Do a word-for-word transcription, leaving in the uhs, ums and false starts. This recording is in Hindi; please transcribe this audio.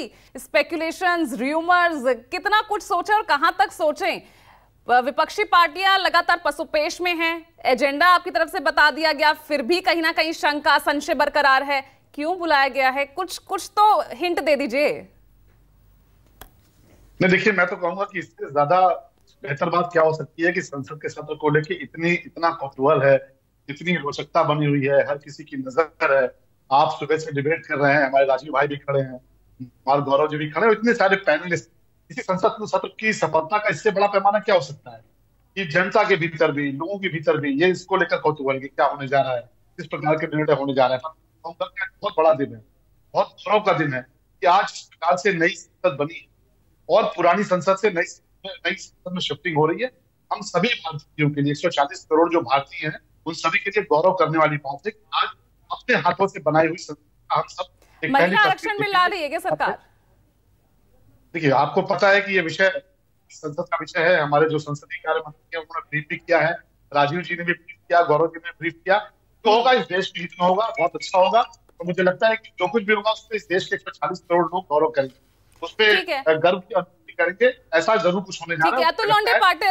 स्पेकुलेशंस, र्यूमर्स, कितना कुछ सोचें और कहां तक सोचें। विपक्षी पार्टियां लगातार पसुपेश में हैं, एजेंडा आपकी तरफ से बता दिया गया, फिर भी कहीं ना कहीं शंका संशय बरकरार है। क्यों बुलाया गया है? कुछ कुछ तो हिंट दे दीजिए। नहीं, देखिए, मैं तो कहूंगा कि इससे ज्यादा बेहतर बात क्या हो सकती है कि संसद के सत्र को लेकर इतनी इतना कौतूहल है, इतनी रोचकता बनी हुई है, हर किसी की नजर है। आप सुबह से डिबेट कर रहे हैं, हमारे राजीव भाई भी खड़े हैं, हमारे गौरव जी भी खड़े हैं, इतने सारे पैनलिस्ट। इसी संसद सत्र की सफलता का इससे बड़ा पैमाना क्या हो सकता है कि जनता के भीतर भी, लोगों के भीतर भी ये इसको लेकर कौतूहल कि क्या होने जा रहा है, किस प्रकार के निर्णय होने जा रहे हैं। बहुत बड़ा दिन है, बहुत गौरव का दिन है कि आज इस प्रकार से नई संसद बनी है और पुरानी संसद से नई नई संसद में शिफ्टिंग हो रही है। हम सभी भारतीयों के लिए, एक सौ चालीस करोड़ जो भारतीय हैं, उन सभी के लिए गौरव करने वाली बात है कि आज अपने हाथों से बनाई हुई संसद का हम सब एक पहली महिला आरक्षण में ला रही है क्या सरकार? देखिए, आपको पता है कि ये विषय संसद का विषय है। हमारे जो संसदीय कार्य मंत्री हैं उन्होंने ब्रीफ भी किया है, राजीव जी ने भी ब्रीफ किया, गौरव जी ने ब्रीफ किया। तो होगा, इस देश के हित में होगा, बहुत अच्छा होगा। तो मुझे लगता है कि जो कुछ भी होगा उस पर इस देश के एक सौ चालीस करोड़ लोग गौरव करेंगे, उस पर गर्व की अनुभूति करेंगे। ऐसा जरूर कुछ होने जा रहा है। अतुल लोंढे पाटिल